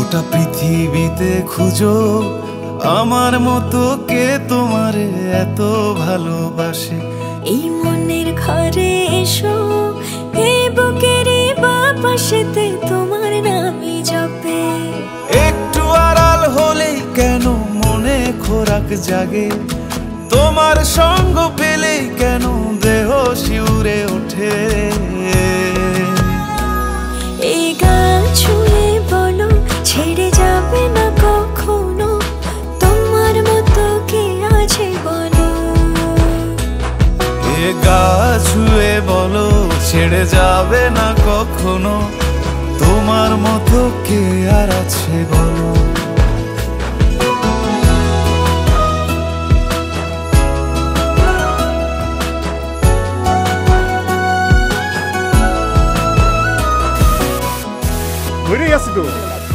গোটা পৃথিবীতে খুঁজো আমার মতো কে তোমারে এত ভালোবাসে। এই মনের ঘরে এসো, এই বুকের বাপাশেতে তোমার নামই জপে। একটু আড়াল হলেই কেন মনে খোরাক জাগে, তোমার সঙ্গ পেলেই কেন দেহ শিউরে ওঠে। এই গান ছুঁয়ে বলো ছেড়ে যাবে না কখনো, তোমার মতো কে আছে বলো। এ গা ছুঁয়ে বলো ছেড়ে যাবে না কখনো, তোমার মতো কে আর আছে বলো। ধরেই আছি তো,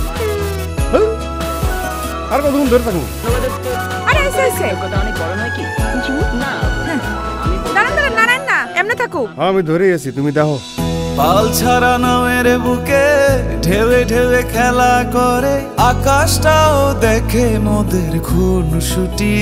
আর কতক্ষণ ধরে থাকবো? আরে আইসে আইসে কথা অনেক বড় নয় কি না, দাঁড়ান দাঁড়ান নারায়ণ না এমনি থাকো। আমি ধরেই আছি, তুমি দেখো। পাল ছাড়া নামের বুকে ঢেউে ঢেউে খেলা করে, আকাশটাও দেখে মোদের খুনসুটি।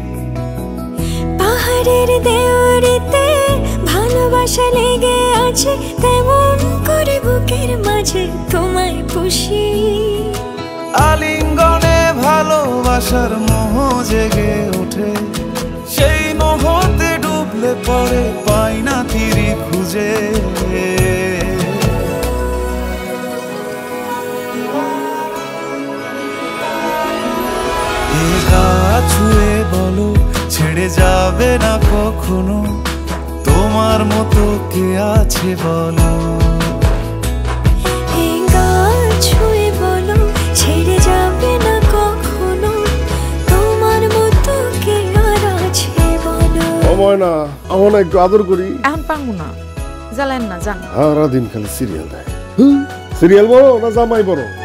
পাহাড়ের দেওয়ারিতে ভালোবাসা লেগে আছে, তেমন করে বুকের মাঝে তোমায় পুষি। আলিঙ্গনে ভালোবাসার মোহ জেগে ওঠে, সেই মোহতে ডুবলে পরে পাই না তীরে খুঁজে। এ গা ছুঁয়ে বলো ছেড়ে যাবে না কখনো, তোমার মতো কে আছে বলো। এই গান ছুঁয়ে বলো ছেড়ে যাবে না কখনো, তোমার মতো কে আর আছে বলো। সময় না, আমার না একটু আদর করি। এখন পাঙ্গু না, জ্বালেন না যান। সারাদিন খালি সিরিয়াল দেয়। সিরিয়াল বড় না জামাই বড়?